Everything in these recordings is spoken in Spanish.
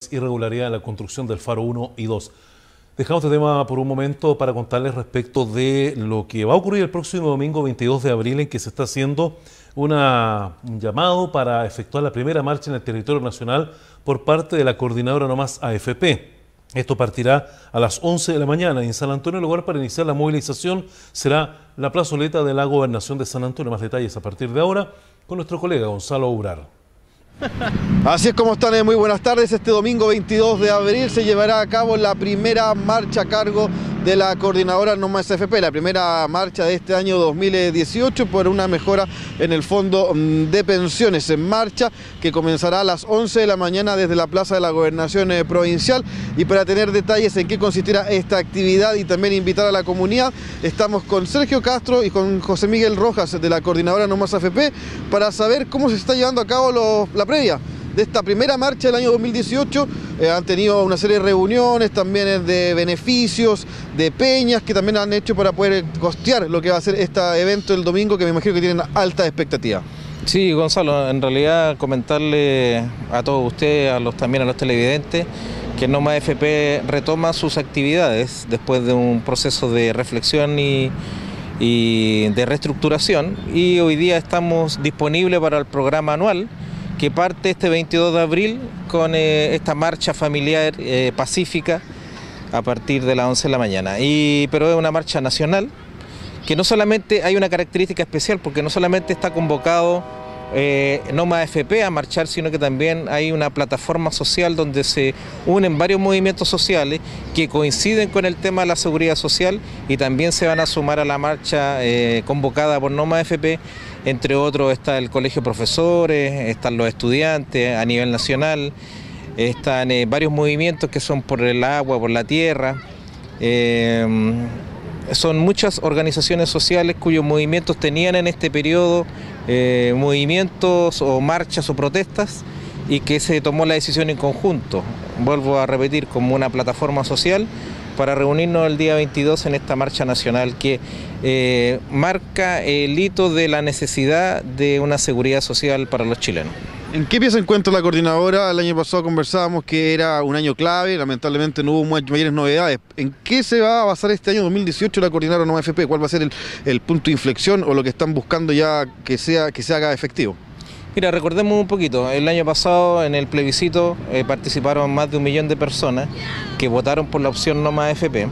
irregularidad en la construcción del faro 1 y 2. Dejamos este tema por un momento para contarles respecto de lo que va a ocurrir el próximo domingo 22 de abril, en que se está haciendo un llamado para efectuar la primera marcha en el territorio nacional por parte de la coordinadora No Más AFP. Esto partirá a las 11 de la mañana y en San Antonio el lugar para iniciar la movilización será la plazoleta de la Gobernación de San Antonio. Más detalles a partir de ahora con nuestro colega Gonzalo Urar. Así es como están, muy buenas tardes. Este domingo 22 de abril se llevará a cabo la primera marcha a cargo de la coordinadora No Más AFP, la primera marcha de este año 2018 por una mejora en el fondo de pensiones, en marcha que comenzará a las 11 de la mañana desde la Plaza de la Gobernación Provincial. Y para tener detalles en qué consistirá esta actividad y también invitar a la comunidad, estamos con Sergio Castro y con José Miguel Rojas de la coordinadora No Más AFP para saber cómo se está llevando a cabo la previa de esta primera marcha del año 2018. Han tenido una serie de reuniones, también de beneficios, de peñas que también han hecho para poder costear lo que va a ser este evento el domingo, que me imagino que tienen alta expectativa. Sí, Gonzalo, en realidad comentarle a todos ustedes, también a los televidentes, que No Más AFP retoma sus actividades después de un proceso de reflexión y de reestructuración, y hoy día estamos disponibles para el programa anual que parte este 22 de abril con esta marcha familiar pacífica a partir de las 11 de la mañana. Pero es una marcha nacional que no solamente hay una característica especial, porque no solamente está convocado No Más AFP a marchar, sino que también hay una plataforma social donde se unen varios movimientos sociales que coinciden con el tema de la seguridad social y también se van a sumar a la marcha convocada por No Más AFP. Entre otros está el Colegio de Profesores, están los estudiantes a nivel nacional, están varios movimientos que son por el agua, por la tierra. Son muchas organizaciones sociales cuyos movimientos tenían en este periodo movimientos o marchas o protestas, y que se tomó la decisión en conjunto, vuelvo a repetir, como una plataforma social para reunirnos el día 22 en esta marcha nacional que marca el hito de la necesidad de una seguridad social para los chilenos. ¿En qué pie se encuentra la coordinadora? El año pasado conversábamos que era un año clave, lamentablemente no hubo mayores novedades. ¿En qué se va a basar este año 2018 la coordinadora No Más AFP? ¿Cuál va a ser el punto de inflexión o lo que están buscando ya que se haga efectivo? Mira, recordemos un poquito, el año pasado en el plebiscito participaron más de 1 millón de personas que votaron por la opción No Más AFP,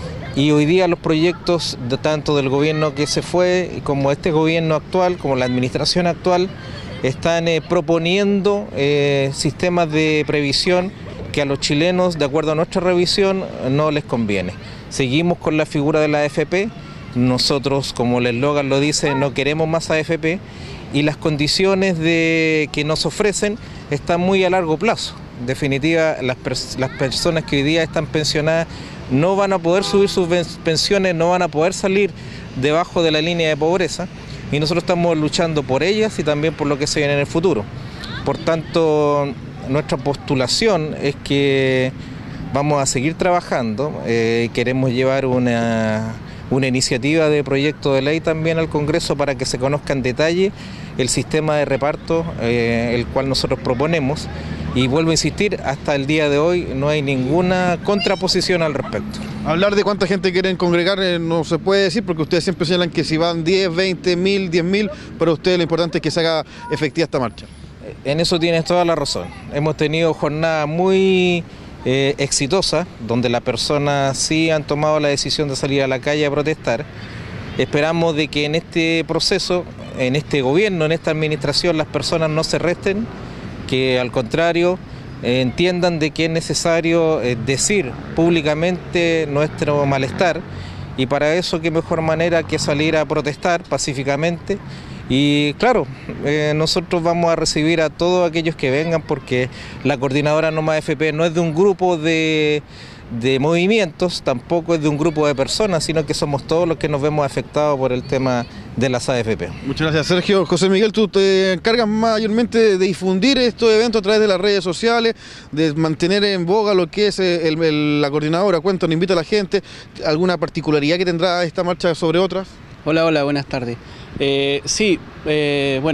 y hoy día los proyectos tanto del gobierno que se fue como este gobierno actual, como la administración actual, están proponiendo sistemas de previsión que a los chilenos, de acuerdo a nuestra revisión, no les conviene. Seguimos con la figura de la AFP, nosotros, como el eslogan lo dice, no queremos más AFP, y las condiciones que nos ofrecen están muy a largo plazo. En definitiva, las personas que hoy día están pensionadas no van a poder subir sus pensiones, no van a poder salir debajo de la línea de pobreza, y nosotros estamos luchando por ellas y también por lo que se viene en el futuro. Por tanto, nuestra postulación es que vamos a seguir trabajando, queremos llevar una iniciativa de proyecto de ley también al Congreso para que se conozca en detalle el sistema de reparto el cual nosotros proponemos, y vuelvo a insistir, hasta el día de hoy no hay ninguna contraposición al respecto. Hablar de cuánta gente quieren congregar no se puede decir, porque ustedes siempre señalan que si van 10, 20 mil, 10 mil, para ustedes lo importante es que se haga efectiva esta marcha. En eso tienes toda la razón. Hemos tenido jornadas muy exitosas, donde las personas sí han tomado la decisión de salir a la calle a protestar. Esperamos de que en este proceso, en este gobierno, en esta administración, las personas no se resten, que al contrario entiendan de que es necesario decir públicamente nuestro malestar, y para eso qué mejor manera que salir a protestar pacíficamente. Y claro, nosotros vamos a recibir a todos aquellos que vengan, porque la coordinadora No Más AFP no es de un grupo de movimientos, tampoco es de un grupo de personas, sino que somos todos los que nos vemos afectados por el tema de las AFP. Muchas gracias, Sergio. José Miguel, tú te encargas mayormente de difundir estos eventos a través de las redes sociales, de mantener en boga lo que es la coordinadora. Cuéntanos, invita a la gente, ¿alguna particularidad que tendrá esta marcha sobre otras? Hola, buenas tardes. Bueno,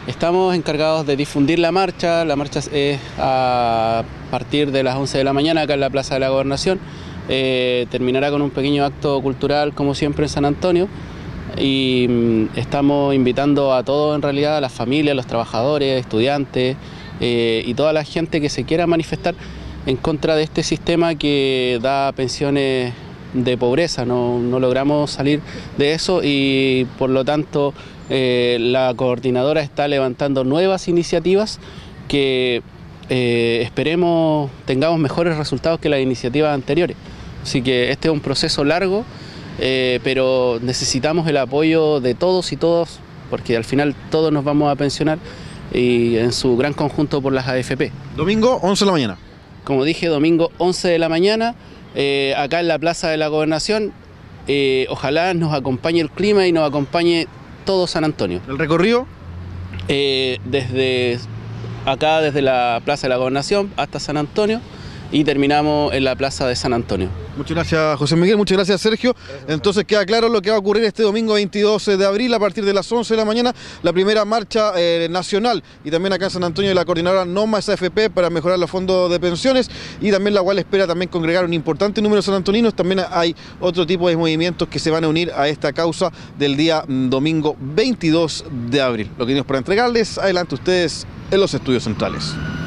Estamos encargados de difundir la marcha es a partir de las 11 de la mañana acá en la Plaza de la Gobernación. Terminará con un pequeño acto cultural como siempre en San Antonio y estamos invitando a todos, en realidad, a las familias, a los trabajadores, estudiantes y toda la gente que se quiera manifestar en contra de este sistema que da pensiones de pobreza. No logramos salir de eso y por lo tanto la coordinadora está levantando nuevas iniciativas que esperemos tengamos mejores resultados que las iniciativas anteriores. Así que este es un proceso largo, pero necesitamos el apoyo de todos y todas, porque al final todos nos vamos a pensionar y en su gran conjunto por las AFP. Domingo, 11 de la mañana. Como dije, domingo 11 de la mañana, acá en la Plaza de la Gobernación. Ojalá nos acompañe el clima y nos acompañe todo San Antonio. ¿El recorrido? Desde acá, desde la Plaza de la Gobernación hasta San Antonio y terminamos en la Plaza de San Antonio. Muchas gracias, José Miguel, muchas gracias, Sergio. Entonces queda claro lo que va a ocurrir este domingo 22 de abril a partir de las 11 de la mañana, la primera marcha nacional y también acá en San Antonio de la coordinadora No Más AFP para mejorar los fondos de pensiones y también la cual espera también congregar un importante número de sanantoninos. También hay otro tipo de movimientos que se van a unir a esta causa del día domingo 22 de abril. Lo que tenemos para entregarles, adelante ustedes en los estudios centrales.